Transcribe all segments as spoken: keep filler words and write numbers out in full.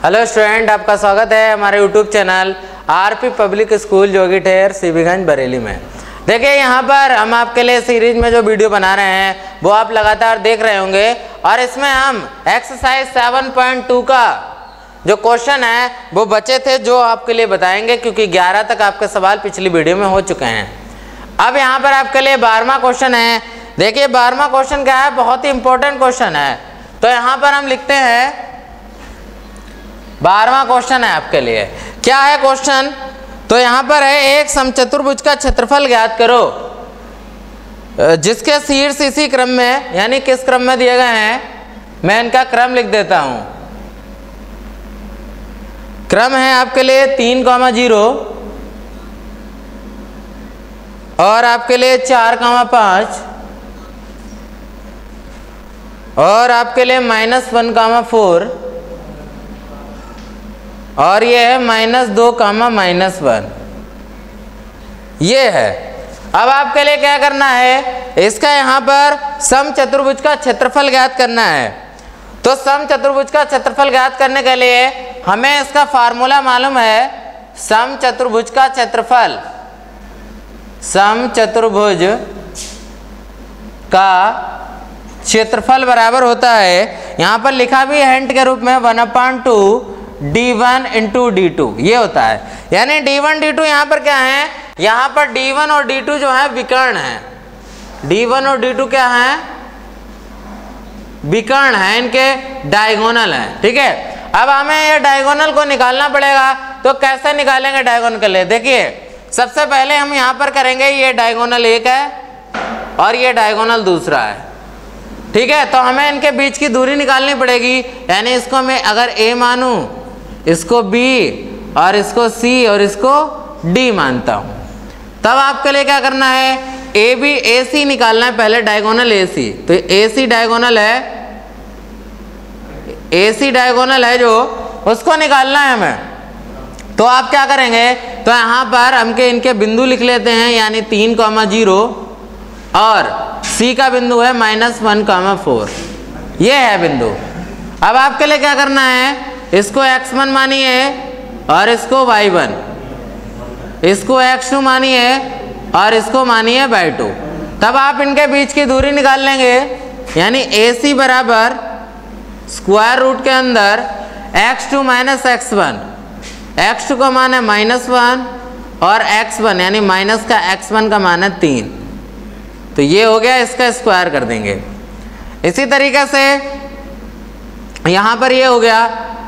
Hello student, आपका स्वागत है हमारे YouTube channel RP public school Jogi Ther CB Ganj Bareilly में। देखिए यहाँ पर हम आपके लिए सीरीज में जो वीडियो बना रहे हैं वो आप लगातार देख रहे होंगे और इसमें हम एक्सरसाइज सेवन पॉइंट टू का जो क्वेश्चन है वो बचे थे जो आपके लिए बताएंगे, क्योंकि ग्यारह तक आपके सवाल पिछली वीडियो में हो चुके हैं। अब यहाँ पर आपके लिए बारहवां क्वेश्चन है। देखिए बारहवां क्वेश्चन क्या है, बहुत ही इंपॉर्टेंट क्वेश्चन है। तो यहाँ पर हम लिखते हैं बारहवां क्वेश्चन है आपके लिए। क्या है क्वेश्चन? तो यहाँ पर है एक समचतुर्भुज का क्षेत्रफल ज्ञात करो जिसके शीर्ष इसी क्रम में, यानी किस क्रम में दिए गए हैं, मैं इनका क्रम लिख देता हूं। क्रम है आपके लिए तीन कॉमा जीरो और आपके लिए चार कॉमा पाँच और आपके लिए माइनस वन कॉमा फोर और ये है माइनस दो कामा माइनस वन, ये है। अब आपके लिए क्या करना है, इसका यहाँ पर समचतुर्भुज का क्षेत्रफल ज्ञात करना है। तो समचतुर्भुज का क्षेत्रफल ज्ञात करने के लिए हमें इसका फार्मूला मालूम है। समचतुर्भुज का क्षेत्रफल, समचतुर्भुज का क्षेत्रफल बराबर होता है, यहाँ पर लिखा भी है हिंट के रूप में, one upon two D one into D two, ये होता है। यानी डी वन डी टू यहाँ पर क्या है, यहाँ पर डी वन और डी टू जो है विकर्ण है। डी वन और डी टू क्या है, विकर्ण है, इनके डायगोनल है। ठीक है, अब हमें ये डायगोनल को निकालना पड़ेगा। तो कैसे निकालेंगे डायगोनल के लिए? देखिए सबसे पहले हम यहाँ पर करेंगे, ये डायगोनल एक है और ये डायगोनल दूसरा है। ठीक है, तो हमें इनके बीच की दूरी निकालनी पड़ेगी। यानी इसको मैं अगर ए मानूं, इसको बी और इसको सी और इसको डी मानता हूं, तब आपके लिए क्या करना है, ए बी ए सी निकालना है पहले, डायगोनल ए सी। तो ए सी डायगोनल है, ए सी डायगोनल है जो, उसको निकालना है हमें। तो आप क्या करेंगे, तो यहाँ पर हम के इनके बिंदु लिख लेते हैं, यानी तीन कॉमा जीरो और सी का बिंदु है माइनस वन कॉमा फोर, ये है बिंदु। अब आपके लिए क्या करना है, इसको एक्स वन मानिए और इसको वाई वन, इसको एक्स टू मानिए और इसको मानिए वाई टू। तब आप इनके बीच की दूरी निकाल लेंगे। यानी ए सी बराबर स्क्वायर रूट के अंदर x two minus x one, x two का मान है माइनस वन और एक्स वन यानी माइनस का एक्स वन का मान है तीन। तो ये हो गया, इसका स्क्वायर कर देंगे। इसी तरीके से यहाँ पर ये हो गया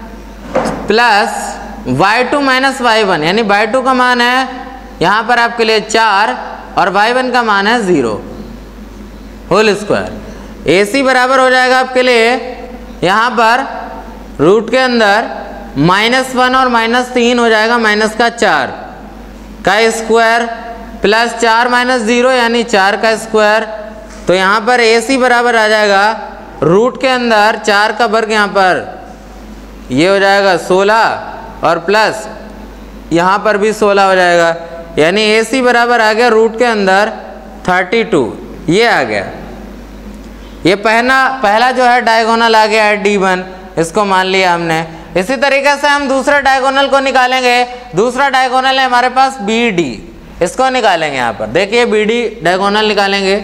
plus Y two minus Y one, यानी वाई टू का मान है यहाँ पर आपके लिए चार और वाई वन का मान है zero whole square. A C बराबर हो जाएगा आपके लिए यहाँ पर रूट के अंदर माइनस वन और माइनस तीन हो जाएगा माइनस का चार का स्क्वायर प्लस चार माइनस ज़ीरो यानी चार का स्क्वायर। तो यहाँ पर ए सी बराबर आ जाएगा रूट के अंदर चार का वर्ग, यहाँ पर ये हो जाएगा सोलह और प्लस यहाँ पर भी सोलह हो जाएगा। यानी ए सी बराबर आ गया रूट के अंदर थर्टी टू, ये आ गया। ये पहला पहला जो है डायगोनल आ गया है डी वन, इसको मान लिया हमने। इसी तरीके से हम दूसरे डायगोनल को निकालेंगे। दूसरा डायगोनल है हमारे पास बी डी, इसको निकालेंगे। यहाँ पर देखिए बी डी डायगोनल निकालेंगे।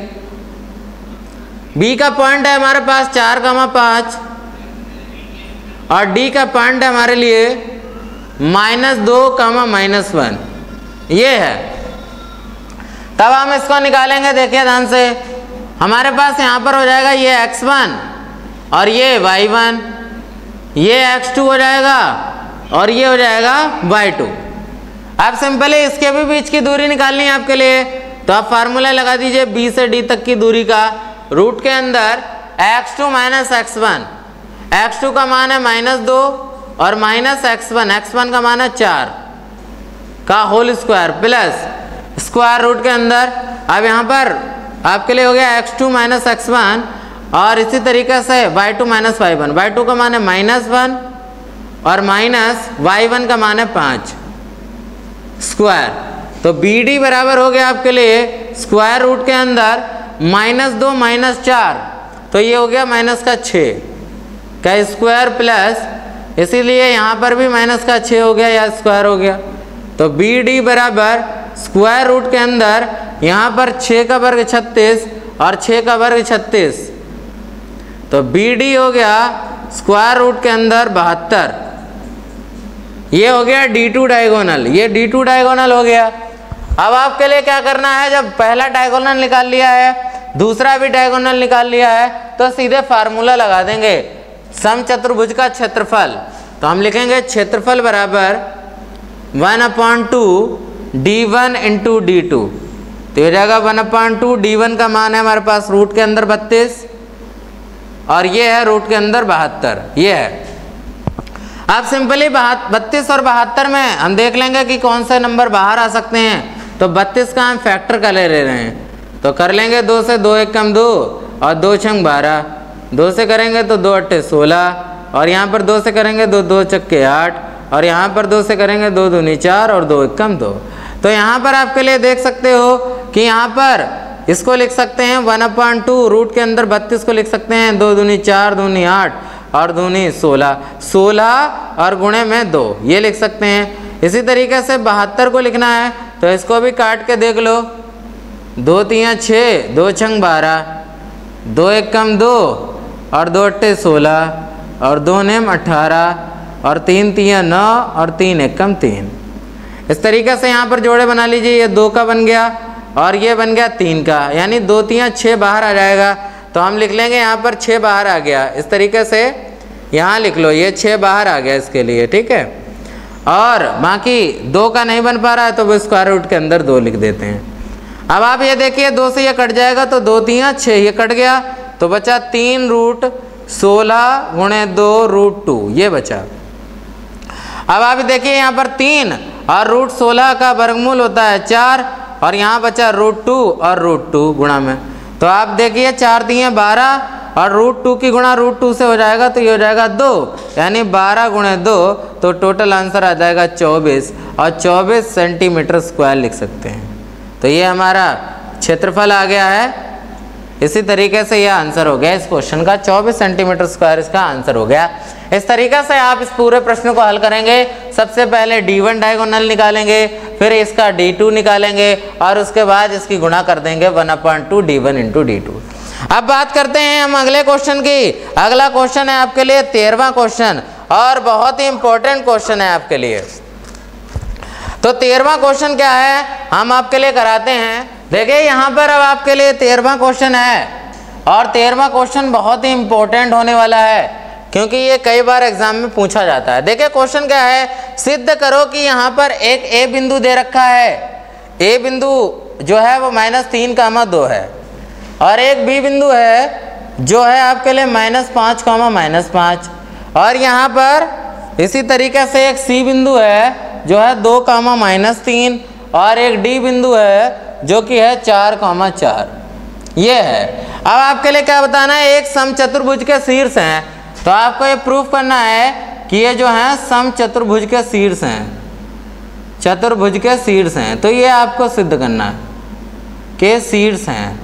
बी का पॉइंट है हमारे पास चार कमा पाँच और डी का पॉइंट है हमारे लिए माइनस दो कमा माइनस वन, ये है। तब हम इसको निकालेंगे। देखिए ध्यान से, हमारे पास यहाँ पर हो जाएगा ये एक्स वन और ये वाई वन, ये एक्स टू हो जाएगा और ये हो जाएगा वाई टू। अब सिंपली इसके भी बीच की दूरी निकालनी है आपके लिए। तो आप फार्मूला लगा दीजिए बी से डी तक की दूरी का। रूट के अंदर x two minus x one, x two का मान है माइनस दो और minus x one, X one का मान है चार का whole square plus square root के अंदर। अब यहाँ पर आपके लिए हो गया X two minus x one और इसी तरीके से Y two minus Y one, Y two का मान है माइनस वन और माइनस वाई वन का मान है पाँच स्क्वायर। तो बी डी बराबर हो गया आपके लिए स्क्वायर रूट के अंदर माइनस दो माइनस चार, तो ये हो गया माइनस का छः का स्क्वायर प्लस इसीलिए यहाँ पर भी माइनस का छः हो गया या स्क्वायर हो गया। तो बी डी बराबर स्क्वायर रूट के अंदर यहाँ पर छः का वर्ग छत्तीस और छः का वर्ग छत्तीस, तो बी डी हो गया स्क्वायर रूट के अंदर बहत्तर। ये हो गया डी टू डायगोनल, ये डी टू डायगोनल हो गया। अब आपके लिए क्या करना है, जब पहला डायगोनल निकाल लिया है, दूसरा भी डायगोनल निकाल लिया है, तो सीधे फार्मूला लगा देंगे समचतुर्भुज का क्षेत्रफल। तो हम लिखेंगे क्षेत्रफल बराबर one upon two D one into D two. तो हो जाएगा one upon two, D one का मान है हमारे पास रूट के अंदर बत्तीस और ये है रूट के अंदर बहत्तर, ये है। अब सिंपली बत्तीस और बहत्तर में हम देख लेंगे कि कौन से नंबर बाहर आ सकते हैं। तो बत्तीस का हम फैक्टर का ले ले रहे हैं, तो कर लेंगे दो से, दो एक कम दो और दो छंग बारह, दो से करेंगे तो दो अट्ठे सोलह और यहाँ पर दो से करेंगे दो दो चक्के आठ और यहाँ पर दो से करेंगे दो दूनी चार और दो एक कम दो। तो यहाँ पर आपके लिए देख सकते हो कि यहाँ पर इसको लिख सकते हैं वन अपॉइंट टू, रूट के अंदर बत्तीस को लिख सकते हैं दो दूनी चार, दूनी आठ और दूनी सोलह, सोलह और गुणे में दो, ये लिख सकते हैं। इसी तरीके से बहत्तर को लिखना है तो इसको भी काट के देख लो, दो तीन छः, दो छंग बारह, दो एक कम दो और दो अट्ठे सोलह और दो नेम अट्ठारह और तीन तीन नौ और तीन एक कम तीन। इस तरीके से यहाँ पर जोड़े बना लीजिए, ये दो का बन गया और ये बन गया तीन का, यानी दो तीन छः बाहर आ जाएगा। तो हम लिख लेंगे यहाँ पर छः बाहर आ गया, इस तरीके से यहाँ लिख लो, ये छः बाहर आ गया इसके लिए, ठीक है। और बाकी दो का नहीं बन पा रहा है तो वो स्क्वायर रूट के अंदर दो लिख देते हैं। अब आप ये देखिए, दो से ये कट जाएगा तो दो तीन छः, ये कट गया तो बचा तीन रूट सोलह गुणे दो रूट टू, ये बचा। अब आप देखिए यहाँ पर तीन और रूट सोलह का वर्गमूल होता है चार और यहाँ बचा रूट टू और रूट टू गुणा में। तो आप देखिए चार दिए बारह और रूट टू की गुणा रूट टू से हो जाएगा तो ये हो जाएगा दो, यानी बारह गुणे दो, तो टोटल आंसर आ जाएगा चौबीस और चौबीस सेंटीमीटर स्क्वायर लिख सकते हैं। तो ये हमारा क्षेत्रफल आ गया है। इसी तरीके से यह आंसर हो गया इस क्वेश्चन का, चौबीस सेंटीमीटर स्क्वायर इसका आंसर हो गया। इस तरीके से आप इस पूरे प्रश्न को हल करेंगे। सबसे पहले डी वन डायगोनल निकालेंगे, फिर इसका डी टू निकालेंगे और उसके बाद इसकी गुणा कर देंगे one upon two D one into D two. अब बात करते हैं हम अगले क्वेश्चन की। अगला क्वेश्चन है आपके लिए तेरहवां क्वेश्चन और बहुत ही इंपॉर्टेंट क्वेश्चन है आपके लिए। तो तेरहवां क्वेश्चन क्या है हम आपके लिए कराते हैं। देखिए यहाँ पर अब आपके लिए तेरहवां क्वेश्चन है और तेरहवां क्वेश्चन बहुत ही इंपॉर्टेंट होने वाला है क्योंकि ये कई बार एग्जाम में पूछा जाता है। देखिए क्वेश्चन क्या है, सिद्ध करो कि यहाँ पर एक ए बिंदु दे रखा है, ए बिंदु जो है वो माइनस तीन कामा दो है और एक बी बिंदु है जो है आपके लिए माइनस पाँच कामा माइनस पाँच और यहाँ पर इसी तरीके से एक सी बिंदु है जो है दो कामा माइनस तीन और एक डी बिंदु है जो कि है चार कामा चार, ये है। अब आपके लिए क्या बताना है, एक समचतुर्भुज के शीर्ष हैं, तो आपको ये प्रूफ करना है कि ये जो है समचतुर्भुज के शीर्ष हैं, चतुर्भुज के शीर्ष हैं। तो ये आपको सिद्ध करना है कि शीर्ष हैं,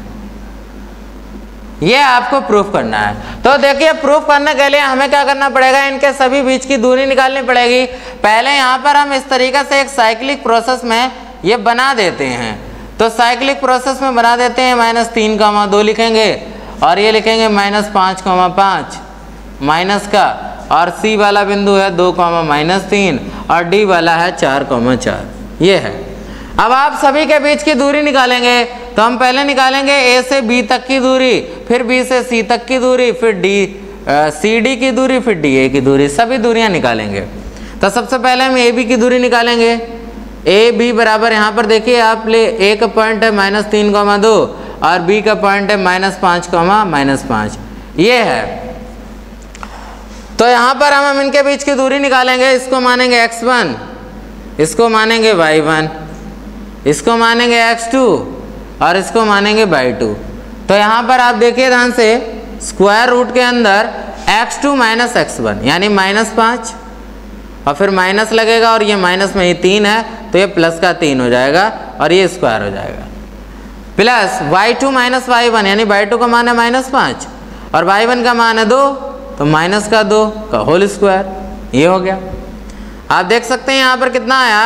ये आपको प्रूफ करना है। तो देखिए प्रूफ करने के लिए हमें क्या करना पड़ेगा, इनके सभी बीच की दूरी निकालनी पड़ेगी। पहले यहाँ पर हम इस तरीके से एक साइक्लिक प्रोसेस में ये बना देते हैं। तो साइक्लिक प्रोसेस में बना देते हैं, माइनस तीन कामा दो लिखेंगे और ये लिखेंगे माइनस पाँच कामा पाँच माइनस का, और सी वाला बिंदु है दो कामा माइनस तीन और डी वाला है चार कामा चार, ये है। अब आप सभी के बीच की दूरी निकालेंगे तो हम पहले निकालेंगे ए से बी तक की दूरी, फिर बी से सी तक की दूरी, फिर डी सी डी की दूरी, फिर डी ए की दूरी, सभी दूरियां निकालेंगे। तो सबसे पहले हम ए बी की दूरी निकालेंगे। ए बी बराबर यहाँ पर देखिए आप ले, ए का पॉइंट है माइनस तीन कामा दो और बी का पॉइंट है माइनस पाँच कामा माइनस पाँच, ये है। तो यहाँ पर हम हम इनके बीच की दूरी निकालेंगे। इसको मानेंगे एक्स वन, इसको मानेंगे वाई वन, इसको मानेंगे एक्स टू और इसको मानेंगे वाई टू। तो यहाँ पर आप देखिए ध्यान से, स्क्वायर रूट के अंदर x two minus x one यानी माइनस पाँच और फिर माइनस लगेगा और ये माइनस में ही तीन है तो ये प्लस का तीन हो जाएगा और ये स्क्वायर हो जाएगा, plus Y two minus Y one यानी वाई टू का मान है माइनस पाँच और वाई वन का मान है दो तो माइनस का दो का होल स्क्वायर, ये हो गया। आप देख सकते हैं यहाँ पर कितना आया,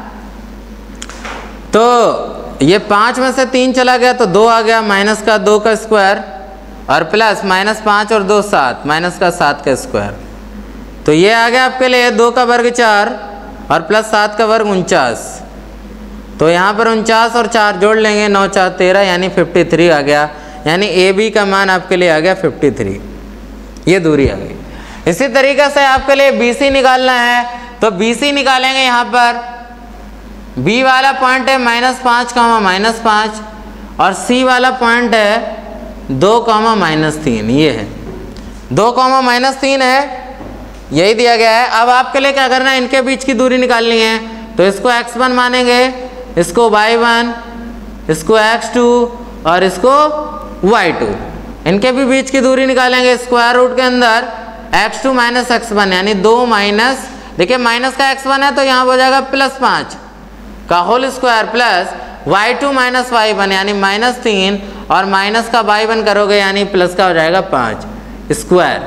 तो ये पाँच में से तीन चला गया तो दो आ गया, माइनस का दो का स्क्वायर और प्लस माइनस पाँच और दो सात, माइनस का सात का स्क्वायर। तो ये आ गया आपके लिए दो का वर्ग चार और प्लस सात का वर्ग उनचास। तो यहाँ पर उनचास और चार जोड़ लेंगे, नौ चार तेरह यानी फिफ्टी थ्री आ गया। यानी ए बी का मान आपके लिए आ गया फिफ्टी थ्री, ये दूरी आ गई। इसी तरीके से आपके लिए बी सी निकालना है, तो बी सी निकालेंगे। यहाँ पर बी वाला पॉइंट है माइनस पाँच कामा माइनस पाँच और सी वाला पॉइंट है दो कामा माइनस तीन, ये है दो कामा माइनस तीन है, यही दिया गया है। अब आपके लिए क्या करना है, इनके बीच की दूरी निकालनी है। तो इसको एक्स वन मानेंगे, इसको वाई वन, इसको एक्स टू और इसको वाई टू। इनके भी बीच की दूरी निकालेंगे। स्क्वायर रूट के अंदर x two minus x one यानी दो माइनस, देखिए माइनस का एक्स वन है तो यहाँ हो जाएगा प्लस पाँच का whole square plus Y two minus Y one यानी माइनस तीन और माइनस का वाई वन करोगे यानी प्लस का हो जाएगा पाँच स्क्वायर।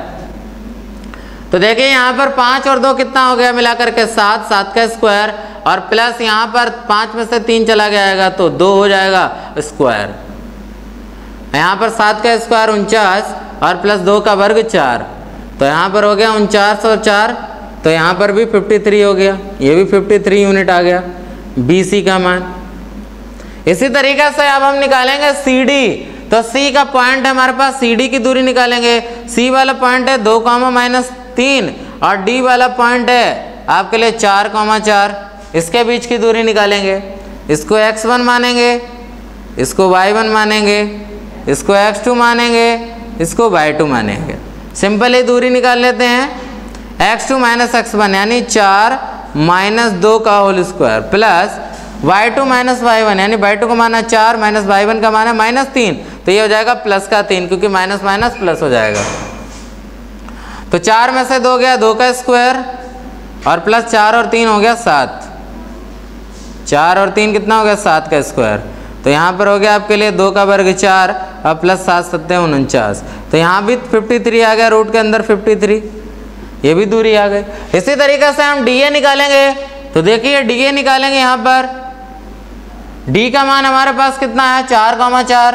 तो देखिए यहाँ पर पाँच और दो कितना हो गया मिलाकर के सात, सात का स्क्वायर और प्लस यहाँ पर पाँच में से तीन चला जाएगा तो दो हो जाएगा स्क्वायर। यहाँ पर सात का स्क्वायर उनचास और प्लस दो का वर्ग चार, तो यहाँ पर हो गया उनचास और चार, तो यहाँ पर भी फिफ्टी थ्री हो गया, ये भी फिफ्टी थ्री यूनिट आ गया बी सी का मान। इसी तरीके से अब हम निकालेंगे सी डी। तो सी का पॉइंट है हमारे पास, सी डी की दूरी निकालेंगे। सी वाला पॉइंट है दो कामा माइनस तीन और डी वाला पॉइंट है आपके लिए चार कामा चार, इसके बीच की दूरी निकालेंगे। इसको एक्स वन मानेंगे, इसको वाई वन मानेंगे, इसको एक्स टू मानेंगे, इसको वाई टू मानेंगे। सिंपल ही दूरी निकाल लेते हैं। X two minus x one यानी चार माइनस दो का whole square plus Y two minus Y one यानी वाई टू का मान है चार माइनस वाई वन का मान है माइनस तीन, तो ये हो जाएगा प्लस का तीन क्योंकि माइनस माइनस प्लस हो जाएगा। तो चार में से दो गया दो का स्क्वायर और प्लस चार और तीन हो गया सात, चार और तीन कितना हो गया सात का स्क्वायर। तो यहाँ पर हो गया आपके लिए दो का वर्ग चार और प्लस सात सत्ते उनचास, तो यहाँ भी फिफ्टी थ्री आ गया, रूट के अंदर फिफ्टी थ्री, ये भी दूरी आ गई। इसी तरीके से हम डी ए निकालेंगे। तो देखिए डी ए निकालेंगे, यहाँ पर डी का मान हमारे पास कितना है चार कामा चार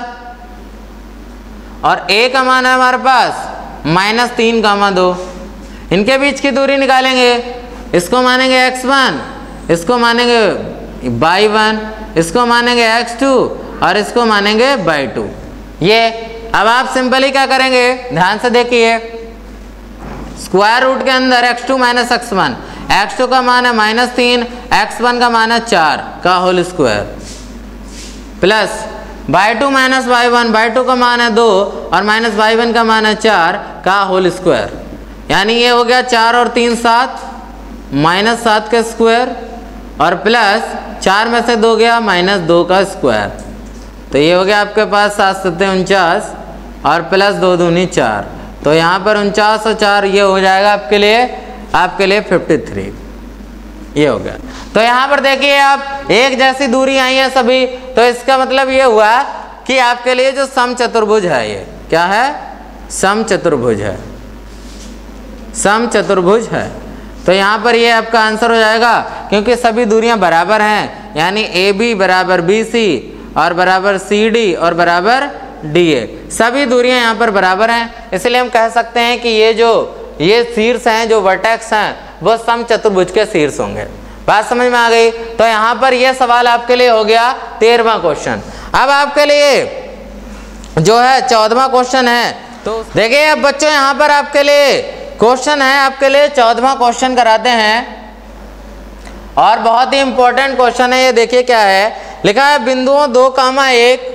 और ए का मान है हमारे पास माइनस तीन कामा दो। इनके बीच की दूरी निकालेंगे। इसको मानेंगे एक्स वन, इसको मानेंगे वाई वन, इसको मानेंगे एक्स टू और इसको मानेंगे वाई टू। ये अब आप सिंपली क्या करेंगे, ध्यान से देखिए। स्क्वायर रूट के अंदर x two minus x one, x two का मान है माइनस तीन, एक्स वन का मान है चार का whole square plus y two minus Y one, y two का मान है दो और माइनस वाई वन का मान है चार का होल स्क्वायर। यानी ये हो गया चार और तीन सात माइनस सात का स्क्वायर और प्लस चार में से दो गया माइनस दो का स्क्वायर। तो ये हो गया आपके पास सात सत्ते उनचास और प्लस दो दूनी चार, तो यहाँ पर उनचास और चार ये हो जाएगा आपके लिए आपके लिए फिफ्टी थ्री, ये हो गया। तो यहाँ पर देखिए आप एक जैसी दूरी आई है सभी, तो इसका मतलब ये हुआ कि आपके लिए जो सम चतुर्भुज है, ये क्या है सम चतुर्भुज है, सम चतुर्भुज है। तो यहाँ पर ये आपका आंसर हो जाएगा क्योंकि सभी दूरियां बराबर हैं, यानी ए बी बराबर बी सी और बराबर सी डी और बराबर डी ए, सभी दूरियां यहाँ पर बराबर हैं। इसलिए हम कह सकते हैं कि ये जो ये शीर्ष हैं, जो वर्टेक्स हैं, वो सम चतुर्भुज के शीर्ष होंगे। बात समझ में आ गई। तो यहाँ पर यह सवाल आपके लिए हो गया तेरहवां क्वेश्चन। अब आपके लिए जो है चौदहवां क्वेश्चन है। तो देखिए अब बच्चों यहाँ पर आपके लिए क्वेश्चन है, आपके लिए चौदहवां क्वेश्चन कराते हैं और बहुत ही इंपॉर्टेंट क्वेश्चन है। ये देखिए क्या है लिखा है, बिंदुओं दो कामा एक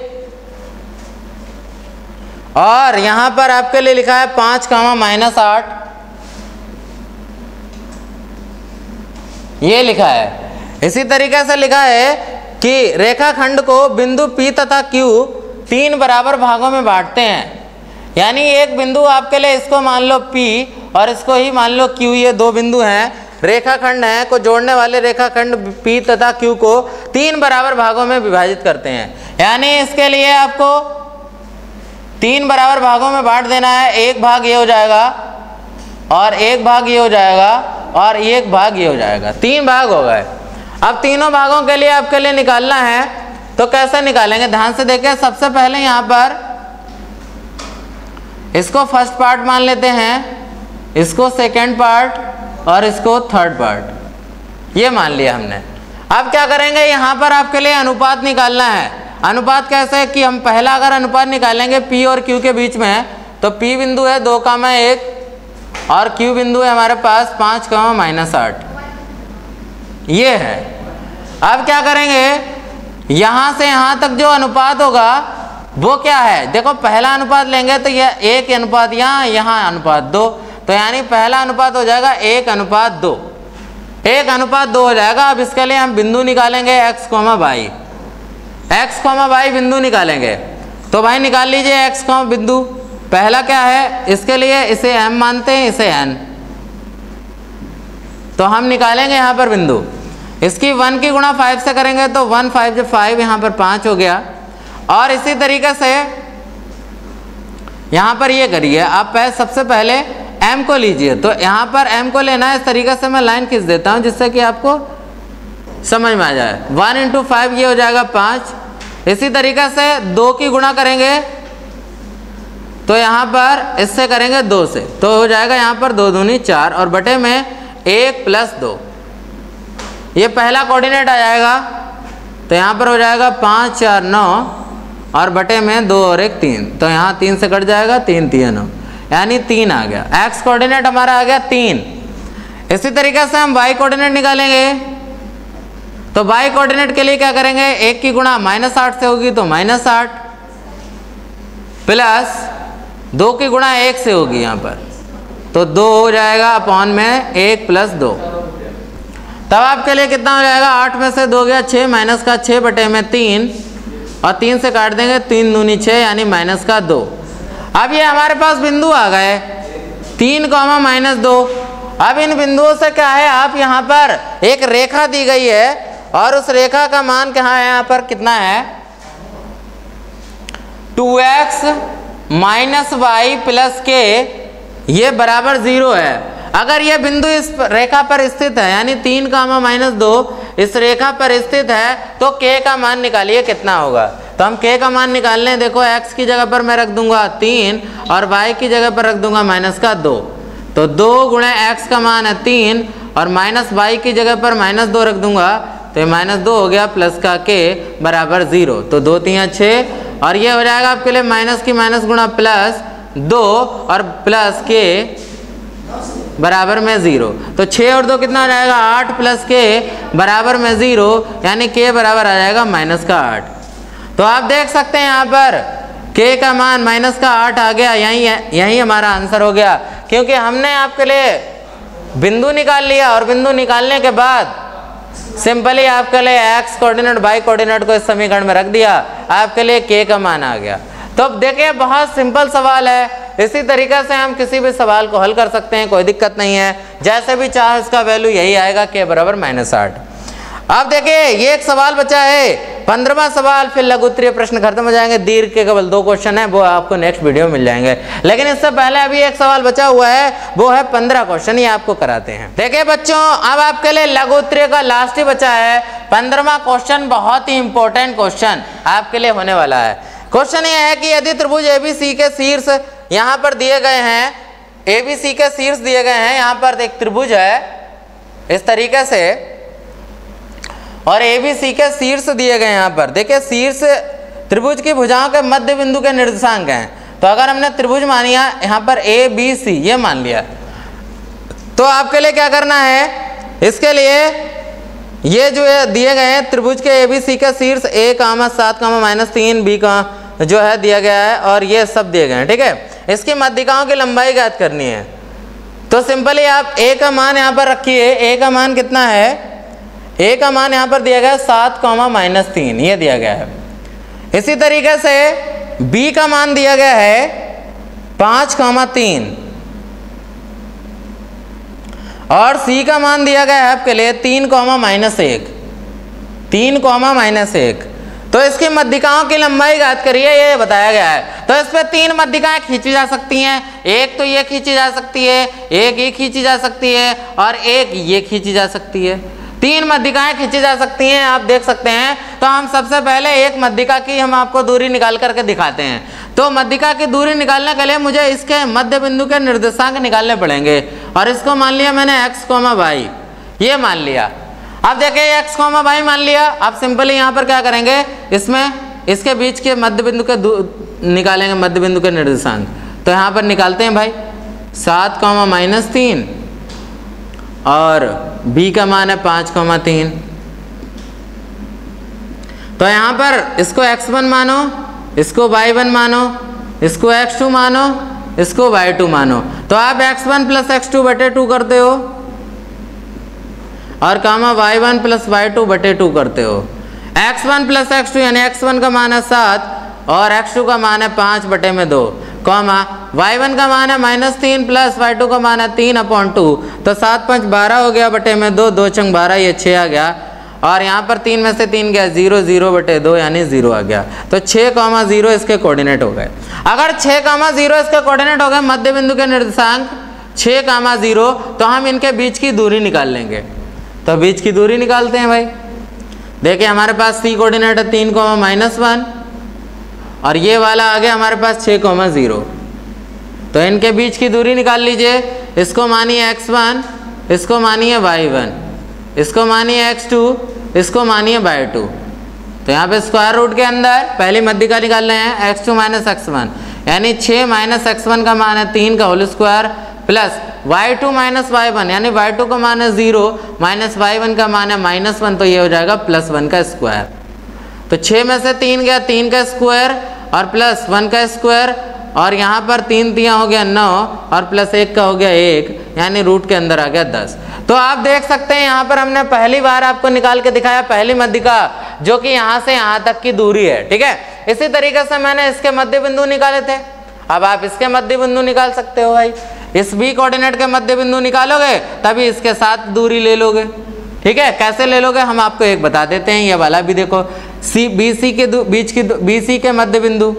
और यहाँ पर आपके लिए लिखा है पाँच कामा माइनस आठ, ये लिखा है। इसी तरीके से लिखा है कि रेखाखंड को बिंदु P तथा Q तीन बराबर भागों में बांटते हैं। यानी एक बिंदु आपके लिए इसको मान लो P और इसको ही मान लो Q, ये दो बिंदु हैं, रेखाखंड हैं, को जोड़ने वाले रेखाखंड P तथा Q को तीन बराबर भागों में विभाजित करते हैं। यानी इसके लिए आपको तीन बराबर भागों में बांट देना है। एक भाग ये हो जाएगा और एक भाग ये हो जाएगा और एक भाग ये हो जाएगा, तीन भाग हो गए। अब तीनों भागों के लिए आपके लिए निकालना है, तो कैसे निकालेंगे ध्यान से देखें। सबसे पहले यहाँ पर इसको फर्स्ट पार्ट मान लेते हैं, इसको सेकेंड पार्ट और इसको थर्ड पार्ट, ये मान लिया हमने। अब क्या करेंगे, यहाँ पर आपके लिए अनुपात निकालना है। अनुपात कैसे कि हम पहला अगर अनुपात निकालेंगे P और Q के बीच में, तो P बिंदु है दो कामा एक और Q बिंदु है हमारे पास पाँच कामा माइनस आठ, ये है। अब क्या करेंगे, यहाँ से यहाँ तक जो अनुपात होगा वो क्या है, देखो पहला अनुपात लेंगे तो यह एक अनुपात यहाँ, यहाँ अनुपात दो, तो यानी पहला अनुपात हो जाएगा एक अनुपात दो, एक अनुपात दो हो जाएगा। अब इसके लिए हम बिंदु निकालेंगे x comma y, x comma y बिंदु निकालेंगे। तो भाई निकाल लीजिए x कॉमा बिंदु, पहला क्या है, इसके लिए इसे m मानते हैं, इसे n, तो हम निकालेंगे यहाँ पर बिंदु। इसकी वन की गुणा फाइव से करेंगे तो वन फाइव जब फाइव यहाँ पर पाँच हो गया। और इसी तरीके से यहाँ पर ये करिए, आप सबसे पहले m को लीजिए, तो यहाँ पर m को लेना है। इस तरीके से मैं लाइन खींच देता हूँ जिससे कि आपको समझ में आ जाए। वन इंटू फाइव ये हो जाएगा पाँच। इसी तरीके से दो की गुणा करेंगे तो यहाँ पर इससे करेंगे दो से, तो हो जाएगा यहाँ पर दो दूनी चार और बटे में एक प्लस दो, ये पहला कोऑर्डिनेट आ जाएगा। तो यहाँ पर हो जाएगा पाँच चार नौ और बटे में दो और एक तीन, तो यहाँ तीन से कट जाएगा, तीन तीन नौ, यानी तीन आ गया। एक्स कोऑर्डिनेट हमारा आ गया तीन। इसी तरीके से हम वाई कोऑर्डिनेट निकालेंगे, तो वाई कोऑर्डिनेट के लिए क्या करेंगे, एक की गुणा माइनस आठ से होगी तो माइनस आठ, प्लस दो की गुणा एक से होगी यहाँ पर, तो दो हो जाएगा अपॉन में एक प्लस दो। तब आपके लिए कितना हो जाएगा, आठ में से दो गया छः, माइनस का छः बटे में तीन और तीन से काट देंगे, तीन दूनी छः यानी माइनस का दो। अब ये हमारे पास बिंदु आ गए तीन कॉमा माइनस दो। अब इन बिंदुओं से क्या है, आप यहाँ पर एक रेखा दी गई है और उस रेखा का मान कहाँ है, यहाँ पर कितना है, two x minus y plus k, ये बराबर जीरो है। अगर ये बिंदु इस रेखा पर स्थित है, यानी तीन कामा माइनस दो इस रेखा पर स्थित है, तो k का मान निकालिए कितना होगा। तो हम k का मान निकालने, देखो x की जगह पर मैं रख दूंगा तीन और y की जगह पर रख दूंगा माइनस का दो, तो दो गुणे x का मान है तीन और माइनस वाई की जगह पर माइनस दो रख दूंगा, तो ये माइनस दो हो गया प्लस का k बराबर जीरो, तो दो तीन छः और ये हो जाएगा आपके लिए माइनस की माइनस गुणा प्लस दो और प्लस के बराबर में ज़ीरो, तो छः और दो कितना आ जाएगा, आठ प्लस के बराबर में ज़ीरो, यानी के बराबर आ जाएगा माइनस का आठ। तो आप देख सकते हैं यहाँ पर के का मान माइनस का आठ आ गया, यही यही हमारा आंसर हो गया, क्योंकि हमने आपके लिए बिंदु निकाल लिया और बिंदु निकालने के बाद सिंपली आपके लिए एक्स कोऑर्डिनेट वाई कोऑर्डिनेट को इस समीकरण में रख दिया, आपके लिए के का मान आ गया। तो अब देखिए बहुत सिंपल सवाल है, इसी तरीके से हम किसी भी सवाल को हल कर सकते हैं, कोई दिक्कत नहीं है। जैसे भी चाहे इसका वैल्यू यही आएगा, के बराबर माइनस आठ। अब देखिए ये एक सवाल बचा है, पंद्रहवां सवाल, फिर लघु उत्तरीय प्रश्न खत्म हो जाएंगे। दीर्घ के केवल दो क्वेश्चन है, वो आपको नेक्स्ट वीडियो में मिल जाएंगे। लेकिन इससे पहले अभी एक सवाल बचा हुआ है, वो है पंद्रह क्वेश्चन, ये आपको कराते हैं। देखिए बच्चों, अब आपके लिए लघु उत्तरीय का लास्ट ही बचा है, पंद्रहवां क्वेश्चन बहुत ही इंपॉर्टेंट क्वेश्चन आपके लिए होने वाला है। क्वेश्चन ये है कि यदि त्रिभुज एबीसी के शीर्ष यहाँ पर दिए गए हैं, एबीसी के शीर्ष दिए गए हैं, यहाँ पर एक त्रिभुज है इस तरीके से और एबीसी के शीर्ष दिए गए यहाँ पर। देखिए शीर्ष त्रिभुज की भुजाओं के मध्य बिंदु के निर्देशांक हैं, तो अगर हमने त्रिभुज मानिया यहाँ पर ए बी सी ये मान लिया, तो आपके लिए क्या करना है, इसके लिए ये जो है दिए गए हैं त्रिभुज के एबीसी का शीर्ष ए कामा सात कामा माइनस तीन बी का जो है दिया गया है और ये सब दिए गए हैं, ठीक है। इसकी मध्यिकाओं की लंबाई ज्ञात करनी है, तो सिंपली आप ए का मान यहाँ पर रखिए। ए का मान कितना है, ए का मान यहाँ पर दिया गया है सात कामा माइनस तीन, ये दिया गया है। इसी तरीके से बी का मान दिया गया है पाँच कामा तीन और सी का मान दिया गया है आपके लिए तीन कॉमा माइनस एक, तीन कॉमा माइनस एक। तो तो इसकी मध्यिकाओं की लंबाई ज्ञात करिए, ये बताया गया है। तो इस पे तीन मध्यिकाएं खींची जा सकती हैं, एक तो ये खींची जा सकती है, एक ये खींची जा सकती है और एक ये खींची जा सकती है। तीन मध्यिकाएं खींची जा सकती हैं, आप देख सकते हैं। तो हम सबसे पहले एक मध्यिका की हम आपको दूरी निकाल करके दिखाते हैं। तो मध्यिका की दूरी निकालने के लिए मुझे इसके मध्य बिंदु के निर्देशांक निकालने पड़ेंगे और इसको मान लिया मैंने x कोमा वाई, ये मान लिया। अब देखिए x कोमा वाई मान लिया। अब सिंपली यहाँ पर क्या करेंगे, इसमें इसके बीच के मध्य बिंदु के निकालेंगे, मध्य बिंदु के निर्देशांक। तो यहाँ पर निकालते हैं भाई, सात कॉमा माइनस तीन और b का मान है पाँच कॉमा तीन। तो यहाँ पर इसको एक्स वन मानो, इसको वाई वन मानो, इसको एक्स टू मानो, इसको वाई टू मानो। तो आप x one plus x two बटे टू करते हो और comma y one plus Y two बटे टू करते हो। X one plus x two यानी एक्स वन का मान है सात और एक्स टू का मान है पाँच बटे में दो, कॉमा वाई वन का मान है माइनस तीन प्लस वाई टू का मान है तीन अपॉन टू। तो सात पाँच बारह हो गया बटे में दो, दो चंग बारह, ये छः आ गया और यहाँ पर तीन में से तीन गया, जीरो जीरो बटे दो यानी जीरो आ गया। तो छः कॉमा जीरो इसके कोऑर्डिनेट हो गए। अगर छः कॉमा जीरो इसके कोऑर्डिनेट हो गए, मध्य बिंदु के निर्देशांक छः कॉमा जीरो, तो हम इनके बीच की दूरी निकाल लेंगे। तो बीच की दूरी निकालते हैं भाई। देखिए हमारे पास सी कोऑर्डिनेट है तीन कॉमा माइनस वन और ये वाला आ गया हमारे पास छः कॉमा जीरो। तो इनके बीच की दूरी निकाल लीजिए। इसको मानिए एक्स वन, इसको मानिए वाई वन, इसको मानिए एक्स टू, इसको मानिए वाई टू। तो यहाँ पे स्क्वायर रूट के अंदर पहली मध्यिका निकाल रहे हैं, x two minus x one यानी छः माइनस एक्स वन का मान है तीन का whole square plus Y two minus Y one यानी वाई टू का मान है जीरो माइनस वाई वन का मान है माइनस वन, तो ये हो जाएगा प्लस वन का स्क्वायर। तो छः में से तीन गया, तीन का स्क्वायर और प्लस वन का स्क्वायर और यहाँ पर तीन तिया हो गया नौ और प्लस एक का हो गया एक यानी रूट के अंदर आ गया दस। तो आप देख सकते हैं यहाँ पर हमने पहली बार आपको निकाल के दिखाया पहली मध्यिका, जो कि यहाँ से यहाँ तक की दूरी है, ठीक है। इसी तरीके से मैंने इसके मध्य बिंदु निकाले थे। अब आप इसके मध्य बिंदु निकाल सकते हो भाई। इस बी कोऑर्डिनेट के मध्य बिंदु निकालोगे तभी इसके साथ दूरी ले लोगे, ठीक है। कैसे ले लोगे हम आपको एक बता देते हैं। ये वाला भी देखो, सी बी सी के बीच की बी सी के मध्य बिंदु,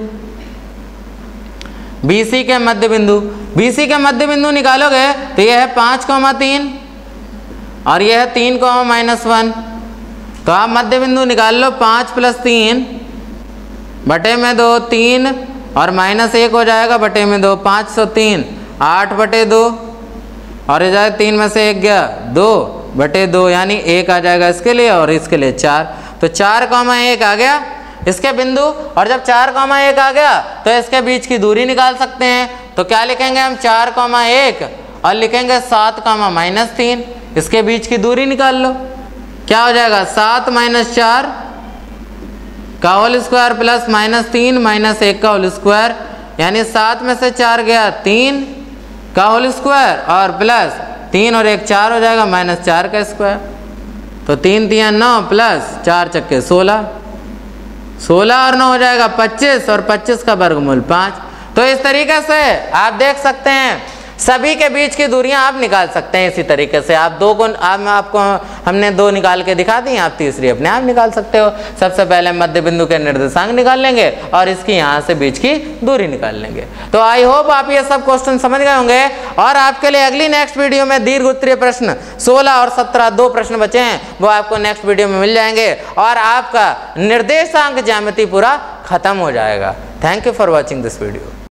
बी सी के मध्य बिंदु, बी सी के मध्य बिंदु निकालोगे तो यह है पाँच कॉमा तीन और यह है तीन कॉमा माइनस वन। तो आप मध्य बिंदु निकाल लो, पाँच प्लस तीन बटे में दो तीन और माइनस एक हो जाएगा बटे में दो, पाँच सौ तीन आठ बटे दो और ये जाए तीन में से एक गया दो बटे दो यानी एक आ जाएगा इसके लिए और इसके लिए चार। तो चार कॉमा एक आ गया इसके बिंदु और जब चार कॉमा एक आ गया तो इसके बीच की दूरी निकाल सकते हैं। तो क्या लिखेंगे हम, चार कॉमा एक और लिखेंगे सात कॉमा माइनस तीन, इसके बीच की दूरी निकाल लो। क्या हो जाएगा, सात माइनस चार का होल स्क्वायर प्लस माइनस तीन माइनस एक का होल स्क्वायर यानी सात में से चार गया तीन का होल स्क्वायर और प्लस तीन और एक चार हो जाएगा माइनस चार का स्क्वायर। तो तीन तिया नौ प्लस चार चक्के सोलह, सोलह और नौ हो जाएगा पच्चीस और पच्चीस का वर्गमूल पाँच। तो इस तरीके से आप देख सकते हैं सभी के बीच की दूरियां आप निकाल सकते हैं। इसी तरीके से आप दो को आप आपको हमने दो निकाल के दिखा दी, आप तीसरी अपने आप निकाल सकते हो। सबसे पहले मध्य बिंदु के निर्देशांक निकाल लेंगे और इसकी यहाँ से बीच की दूरी निकाल लेंगे। तो आई होप आप ये सब क्वेश्चन समझ गए होंगे और आपके लिए अगली नेक्स्ट वीडियो में दीर्घ उत्तरीय प्रश्न सोलह और सत्रह दो प्रश्न बचे हैं, वो आपको नेक्स्ट वीडियो में मिल जाएंगे और आपका निर्देशांक ज्यामिति पूरा खत्म हो जाएगा। Thank you for watching this video.